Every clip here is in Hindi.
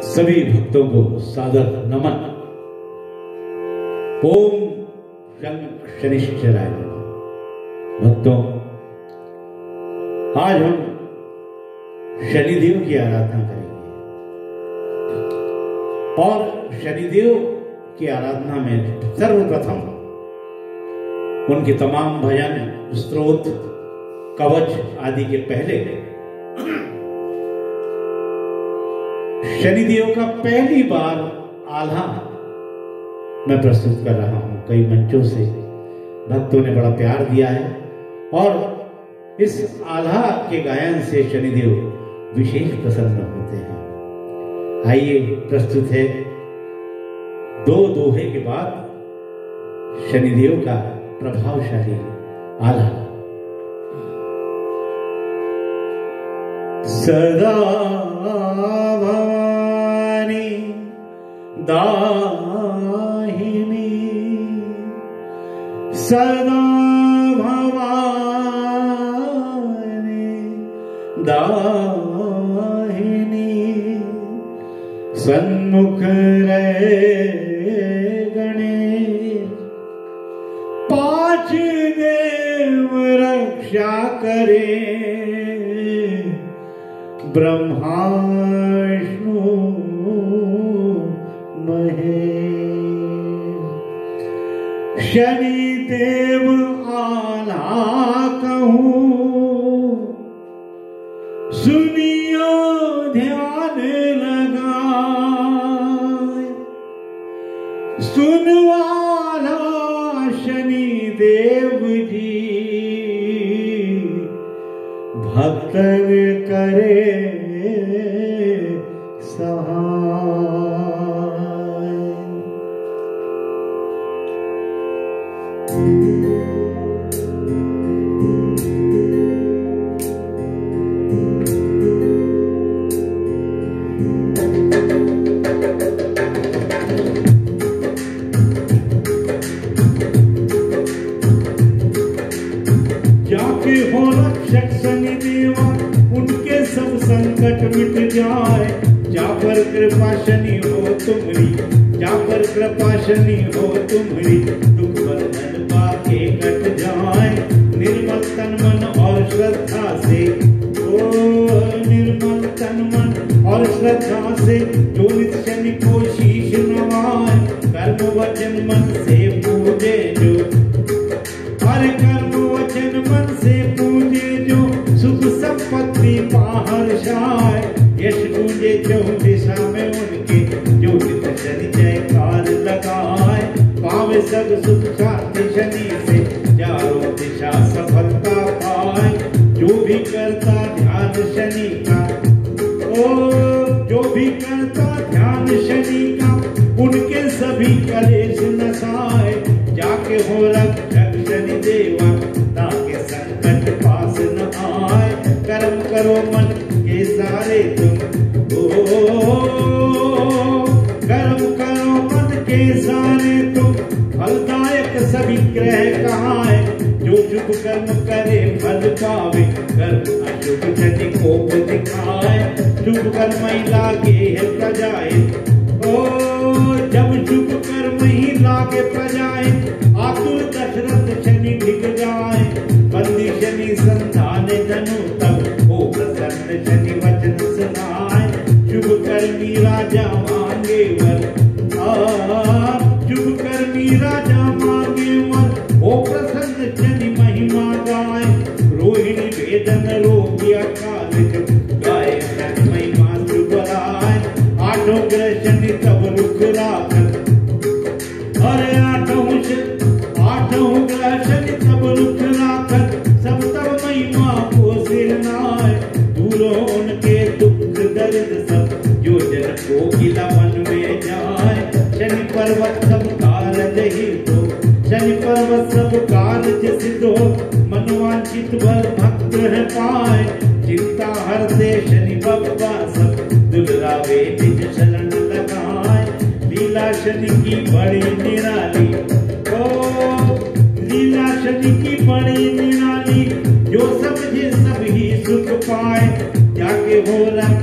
सभी भक्तों को सादर नमन। ओम शं शनिश्चराय नमः। भक्तों, आज हम शनिदेव की आराधना करेंगे और शनिदेव की आराधना में सर्वप्रथम उनके तमाम भजन, स्तोत्र, कवच आदि के पहले शनिदेव का पहली बार आल्हा मैं प्रस्तुत कर रहा हूं। कई मंचों से भक्तों ने बड़ा प्यार दिया है और इस आल्हा के गायन से शनिदेव विशेष प्रसन्न होते हैं। आइए, प्रस्तुत है दो दोहे के बाद शनिदेव का प्रभावशाली आल्हा। सदा भवानी दाहिनी, सदा भवानी दाहिनी, सन्मुख रहे गणेश, पांच देव रक्षा करे, ब्रह्मा विष्णु महेश। शनिदेव आल्हा कहूं, सुनियो ध्यान लगाए, सुनवाला शनिदेव जी, भक्तन करे सहाय। जाके हो रक्षक शनिदेवा, उनके सब संकट मिट जाए। जा पर कृपा शनि हो तुम्हारी, जा पर कृपा शनि हो तुम्हारी, दुख बंधन पाके कट जाए। निर्मल तन मन और श्रद्धा से, ओ निर्मल तन मन और श्रद्धा से, जो नित शनि को शीश नवाए। कर्म वचन मन से पूजे जो, हर कर्म वचन मन से पूजे जो, सुख संपत्ति पाहर जाए। यश गूंजे चहुं दिशा में उनके, जो नित शनि जयकार लगाए। पावे सब सुख शांति शनि से, चारों दिशा सफलता पाए। जो भी करता ध्यान शनि का, ओ जो भी करता ध्यान शनि का, उनके सभी कलेश नसाए। जाके हो रक्षक शनि देवा, ताके संकट पास न आए। कर्म करो मन के सारे तुम, ओ कर्म करो मन के सारे तुम, फलदायक सभी ग्रह कहाए। जो शुभ कर्म करे फल पावे, कर्म अशुभ शनि कोप दिखाए। शुभ कर्म ही लागे है प्रजाए, ओ जब शुभ कर्म ही लागे प्रजाए। आतुर दशरथ शनि ढिक जाए, बंदी शनि संधान धनु तब, ओ प्रसन्न शनि वचन सुनाए। शुभ कर्मी राजा मांगे वर, शुभ कर्मी राजा मांगे वर, ओ प्रसन्न शनि महिमा गाए। रोहिणी वेदन रोगी अकाल, गाए महिमा सुबलाए। आठों ग्रह शनि तब रुख राखत, अरे आठों ग्रह शनि तब रुख राखत। सब तब महिमा को सिरनाए, दूरो उनके दुख दर्द सब, जो जन को गिला मन में जाए। शनि पर्वत सब कारज हितो, शनि पर्वत सब कारज सिद्धो, मनवांचित भर भक्त है पाए। चिंता हरते शनि बप्पा सब, दुर्गावे निज शरण लगाए। लीला शनि की बड़ी निराली, ओ लीला शनि की बड़ी निराली, जो समझे सब ही सुख पाए। जाके हो रक्षक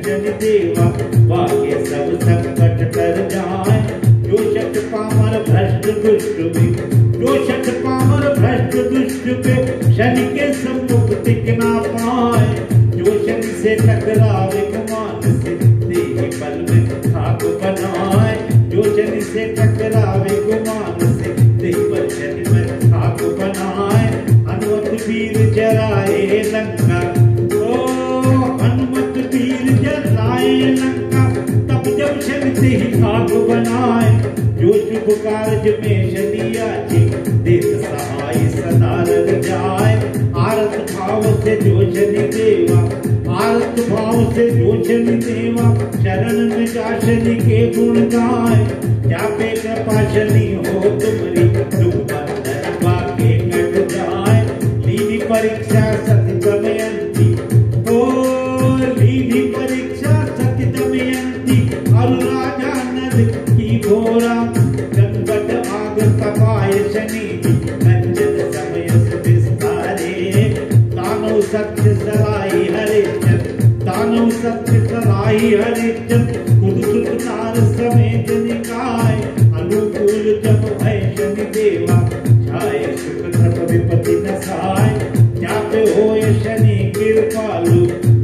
शनि देवा वाके सब संकट कर जाए। जो शठ पामर भ्रष्ट दुष्ट पे, जो शठ पामर भ्रष्ट दुष्ट पे शनि के सम्मुख टिक ना पाए। जो शनि से टकरावे गुमान से देहि बल में खाक बनाए। जो शनि से टकरावे गुमान से देहि बल शनि में खाक बनाए। हनुमत वीर जराए लंका, ओ हनुमत वीर जराए लंका, तब जब शनि से ही खाक बनाए। जो शुभ कार्य में शनि आचे देत सहाय सदा रग जाए। आरत भाव से जो शनि देवा, आरत भाव से जो शनि देवा शरण में जा शनि के गुण गाए। जापे कृपा शनि हो तुम्हारी दुख बंधन वाके कट जाए। लीनी परीक्षा सत्य दमयंती, ओ लीनी परीक्षा सत्य दमयंती, और राजा नद की घोरा संकट आग तपाय शनि कंचन समय से विस्तारे। दानव सत्य सराई हरिचंद, दानव सत्य सराई हरिचंद, खुद सुत नार समेत निकाय। अनुकूल जब है शनि देवा छाए सुख तप विपत्ति नसाय। जापे होय शनि कृपालु,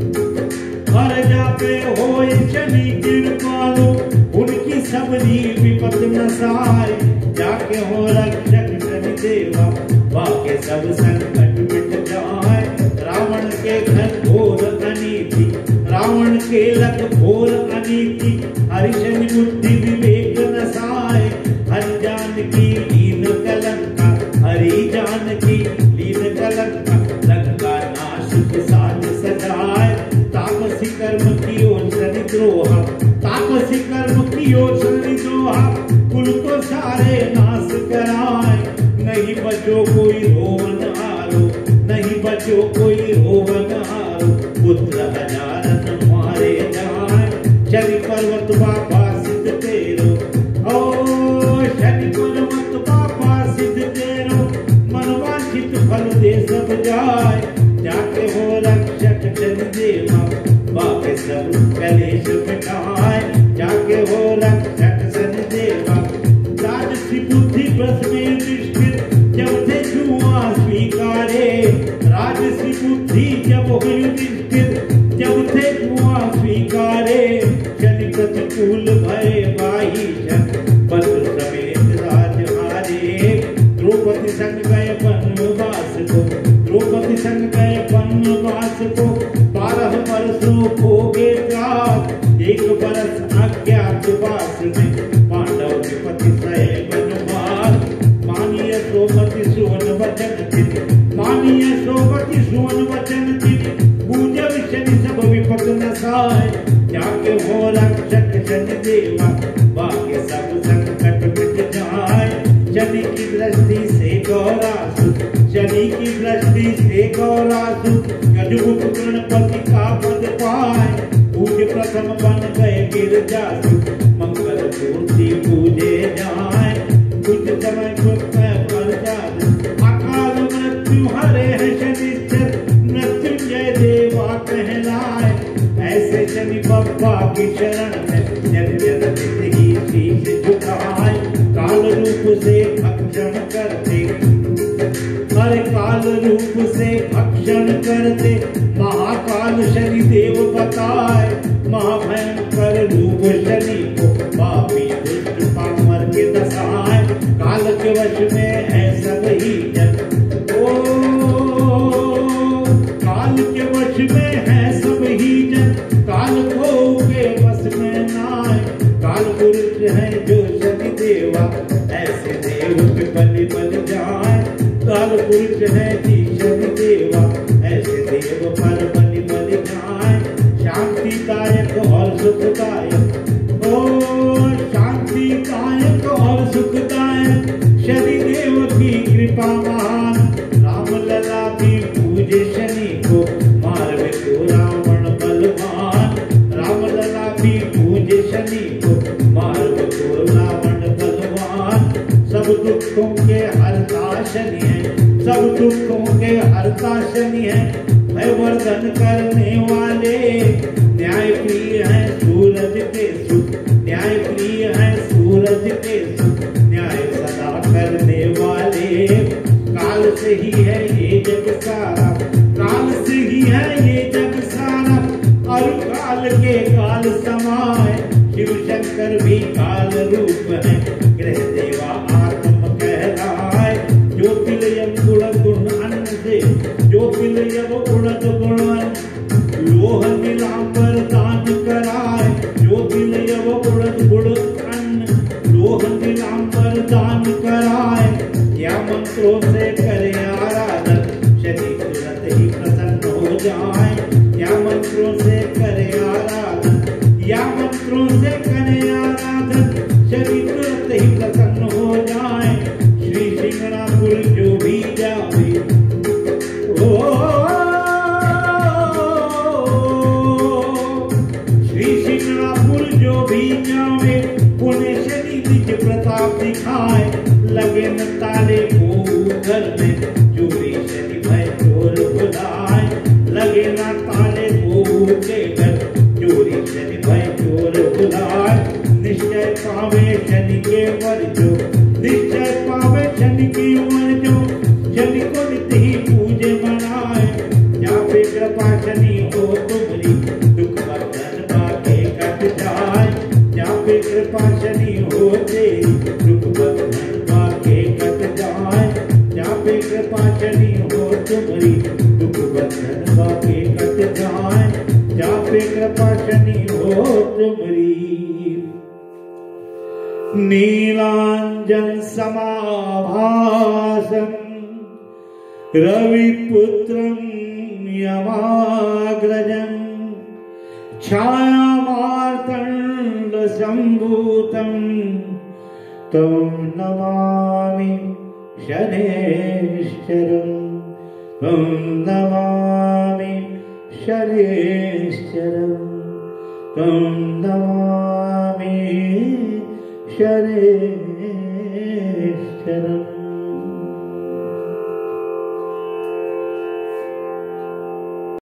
और जापे होय शनि कृपालु, उनकी सबरी विपत नसाय। जाके हो रक्षक शनि देवा वाके सब संकट मिट जाए। रावण के घर घोर अनीति, रावण के लख घोर अनीति, हरि शनि बुद्धि विवेक नसाय। हरि जान की लीन कलंका, हरि जान की लीन कलंका, लंका नाश साज सजाए। तापसी कर्म की ओर शनि द्रोहा, तापसी कर्म की ओर शनि द्रोहा, कुल को सारे नाश कराए। नहीं बचो कोई रोवन हारो, नहीं बचो कोई रोवन हारो, पुत्र हजारन मारे जाए। शनि पर्वत बाबा सिद्ध तेरो, ओ शनि पर्वत बाबा सिद्ध तेरो, मनवांछित फल दे सब जाए। जाके हो रक्षक शनि देवा वाके सब कलेश मिटाए। जाके हो रक्षक शनि देवा राजसी बुद्धि बस में निष्ठित, जब थे जुआ स्वीकारे। राजसी बुद्धि जब हुई निष्ठित, जब थे जुआ स्वीकारे। शनि प्रतिकूल भय बाही जन, बद्र समेत राजहारे। द्रौपदी संग गए वनवास को, द्रौपदी संग गए वनवास को, 12 वर्षों भोगे त्रास। 1 बरस अज्ञातवास में पांडव विपति सहे वनवास। मानिय सोमति सुवन वचन चित, मानिय सोमति सुवन वचन चित, पूजन शनि सब विपत नसाय। जाके हो रक्षक शनि देवा वाके सब संकट मिट जाए। शनि की दृष्टि से गौरासु, शनि की दृष्टि से गौरासु, गजमुख गणपति का पद पाए। पूज्य प्रथम बन गए गिरजासु, मंगल मूर्ति पूजे जाए। कुछ समय पर जाए अकाल मृत्यु हरे है शनिश्चर, मृत्युंजय देवा कहलाए। ऐसे शनि बप्पा की शरण में जन जन ही शीश झुकाए। काल रूप से भक्षण करते, हर काल रूप से भक्षण करते, महाकाल शनि देव बताए। महाभयंकर रूप शनि को पापी दुष्ट पामर के दसाए। काल के वश में है सब ही जन, ओ काल के वश में है सब ही जन, काल को के वश में नाय। काल पुरुष है जो शनि देवा, ऐसे देव पे बलि बन जाए। काल पुरुष है जी शनि देवा, ऐसे देव पर बलि बन जाए। शांतिदायक और सुखदायक, ओ शांतिदायक और सुखदायक, शनि देव की कृपा महान। राम लला भी पूजे शनि को, मारवे को रावण बलवान। राम लला भी पूजे शनि को, मारवे को रावण बलवान। सब दुखों के हरता शनि है, सब दुखों के हरता शनि है। भयवर्धन करने वाले, न्याय प्रिय सूरज के सुख, न्याय प्रिय है सूरज के सुख, न्याय सदा करने वाले। काल से ही है ये जग सारा, काल से ही है ये जग सारा, और काल के काल समाए। शिव शंकर भी काल रूप है, ग्रह देवा आत्म कहलाए। ज्योतिर्लियम गुण गुण अन्न से, ज्योतिर्लियम उड़द गुण लोह नीलांबर दान कराए। ज्योतिर्लियम उड़द गुण अन्न लोह नीलांबर दान कराए। या मंत्रों से करे आराधन, शनि तुरंत ही प्रसन्न हो जाए। या मंत्रों से करे आराधन, या मंत्रों से करे आराधन, शनि तुरंत ही प्रसन्न हो जाए। श्री सिंगणापुर जो भी जावे, श्री सिंगणापुर जो भी जावे, उन्हें शनि निज प्रताप दिखाए। लगे न ताले को घर में, चोरी शनि भय चोर बुलाए। लगे न ताले को के घर, चोरी शनि भय चोर बुलाए। निश्चय पावे शनि के वर जो, निश्चय पावे शनि की वर जो, शनि को नित्य ही पूजे मनाए। जापे कृपा शनि हो तुम्हारी, दुख बंधन बाके कट जाए। जापे कृपा शनि हो तेरी, दुख बंधन बाके कट जाए। जापे कृपा शनि हो तुम्हारी, दुख बंधन बाके कट जाए। जापे कृपा शनि हो तुम्हारी। नीलांजन समाभासं रविपुत्रं यमाग्रजं, छायामार्तण्ड सम्भूतं, तं नमामि शनैश्चरं। तं नमामि शनैश्चरं, तं नमामि शनैश्चरम्।